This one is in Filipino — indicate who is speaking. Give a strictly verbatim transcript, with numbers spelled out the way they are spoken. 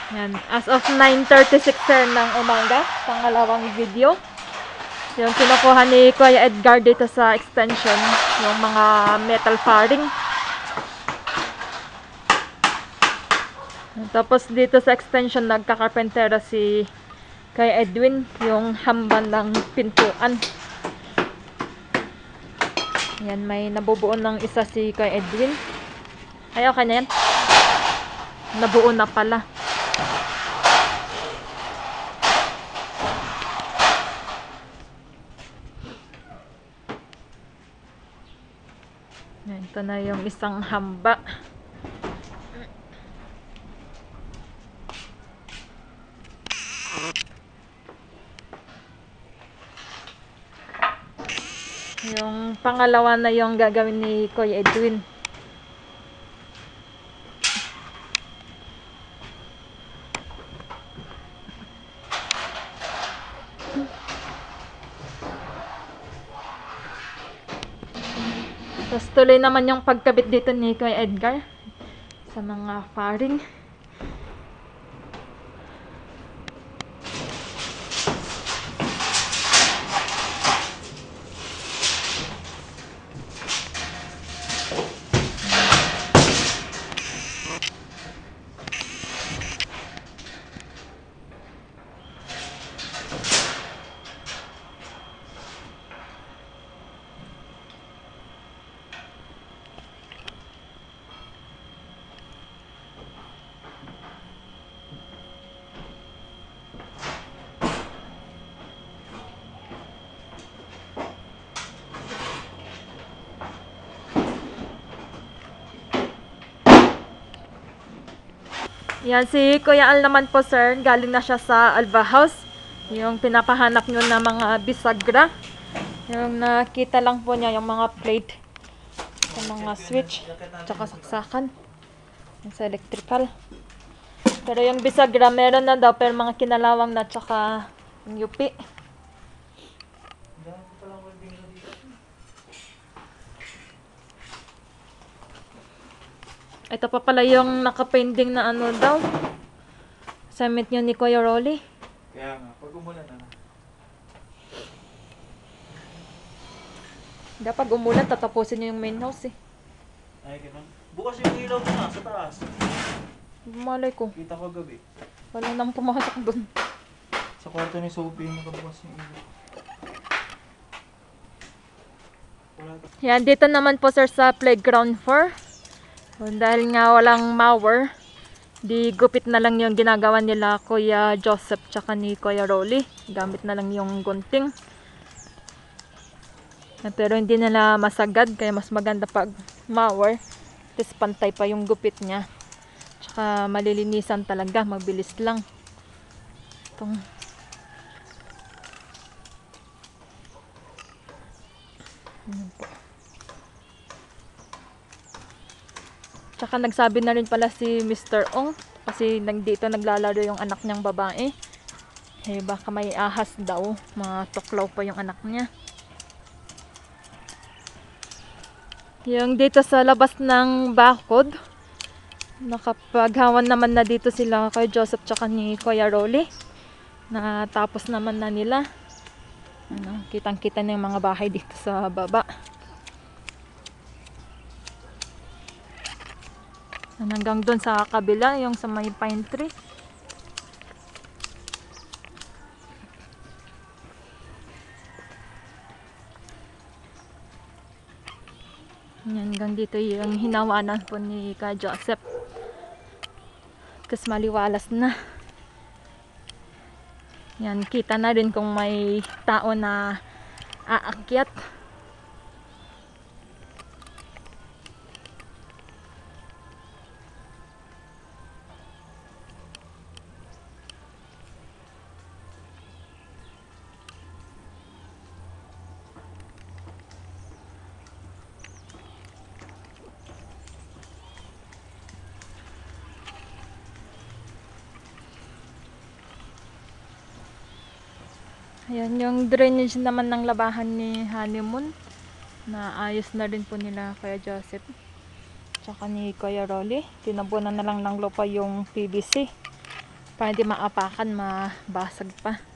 Speaker 1: Yan. As of nine thirty-six sir ng umaga, pangalawang video. Yung kinukuha ni Kuya Edgar dito sa extension, yung mga metal faring. Tapos dito sa extension, nagkakarpentera si Kuya Edwin, yung hamban ng pintuan. Yan, may nabubuo ng isa si Kuya Edwin. Ay, okay na yan. Nabuo na pala. Yan, ito na yung isang hamba. Yung pangalawa na yung gagawin ni Kuya Edwin. Tapos tuloy naman yung pagkabit dito ni Kuya Edgar sa mga faring. Yan, si Kuya Al naman po sir, galing na siya sa Alba House. Yung pinapahanap nyo na mga bisagra. Yung nakita lang po niya yung mga plate sa mga switch, tsaka saksakan. Yung sa electrical. Pero yung bisagra meron na daw, pero mga kinalawang na, tsaka yung yupi. Ito pa pala yung naka-pending na ano daw. Assignment nyo ni Kuya Rolly.
Speaker 2: Kaya nga, pag umulan na.
Speaker 1: Dapat umulan, tatapusin nyo yung main house eh.
Speaker 2: Ay, ganun. Bukas yung ilaw na sa taas.
Speaker 1: Malay ko.
Speaker 2: Kita ko gabi.
Speaker 1: Wala nang pumasok doon.
Speaker 2: Sa kwarto ni Sophie, nakabukas yung ilaw. Wala ka.
Speaker 1: Yan, dito naman po sir sa playground four. Dahil nga walang mower, di gupit na lang yung ginagawa nila Kuya Joseph tsaka ni Kuya Rolly. Gamit na lang yung gunting. Pero hindi nila masagad, kaya mas maganda pag mower. Tapos pantay pa yung gupit niya. Tsaka malilinisan talaga, mabilis lang. Itong ano po. Tsaka nagsabi na rin pala si Mister Ong, kasi nandito naglalaro yung anak niyang babae. Eh baka may ahas daw, mga tuklaw pa yung anak niya. Yung dito sa labas ng bakod, nakapaghawan naman na dito sila kay Joseph tsaka ni Kuya Rolly. Natapos naman na nila. Ano, kitang-kita na yung mga bahay dito sa baba. Hanggang doon sa kabila, yung sa may pine tree. Hanggang dito yung hinawanan po ni Ka Joseph. Kasi maliwalas na. Yan, kita na rin kung may tao na aakyat. Ayan, yung drainage naman ng labahan ni Honeymoon. Na ayos na rin po nila Kuya Joseph. Tsaka ni Kuya Rolly. Tinabunan na lang ng lupa yung P V C. Para hindi maapakan, mabasag pa.